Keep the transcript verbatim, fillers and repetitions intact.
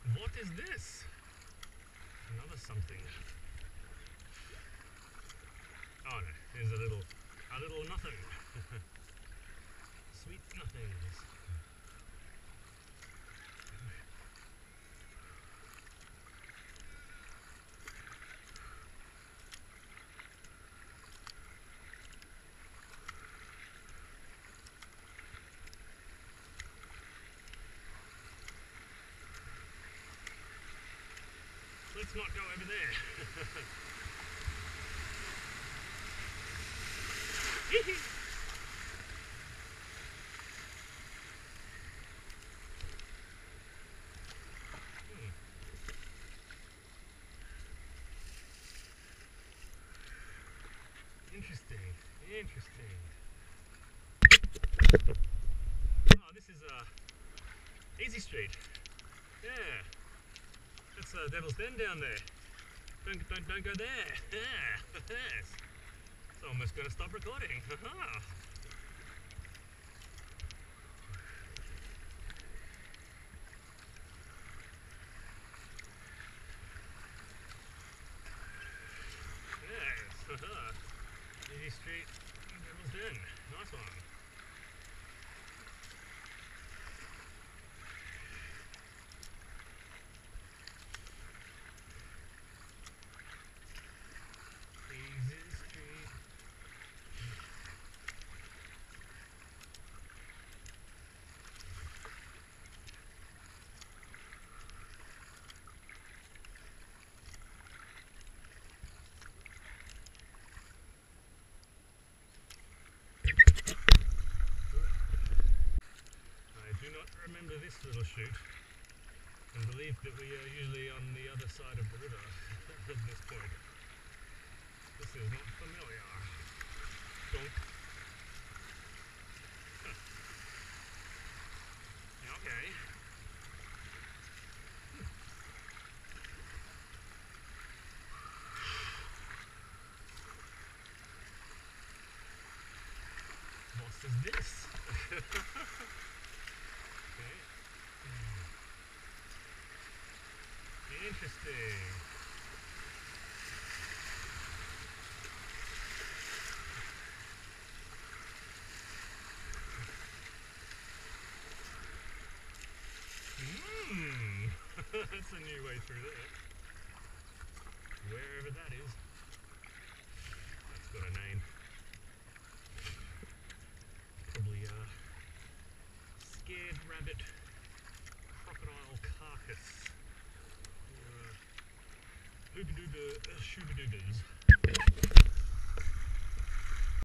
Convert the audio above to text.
What is this? Another something. Oh no, here's a little, a little nothing. Sweet nothings. Let's not go over there. hmm. Interesting, interesting. Oh, this is uh, Easy Street. Yeah. That's uh, Devil's Den down there. Don't, don't, don't go there. Yeah. Yes. It's almost going to stop recording. Haha. Yes. Haha. Easy Street, Devil's Den. Nice one. I do not remember this little chute and believe that we are usually on the other side of the river at this point. This is not familiar. Donk. Huh. Okay. Hmm. What is this? Okay. Interesting. Mmm. That's a new way through there. Wherever that is. That's got a name. Probably a scared rabbit crocodile carcass. Or uh, hooba-dooba uh, shooba-doobas.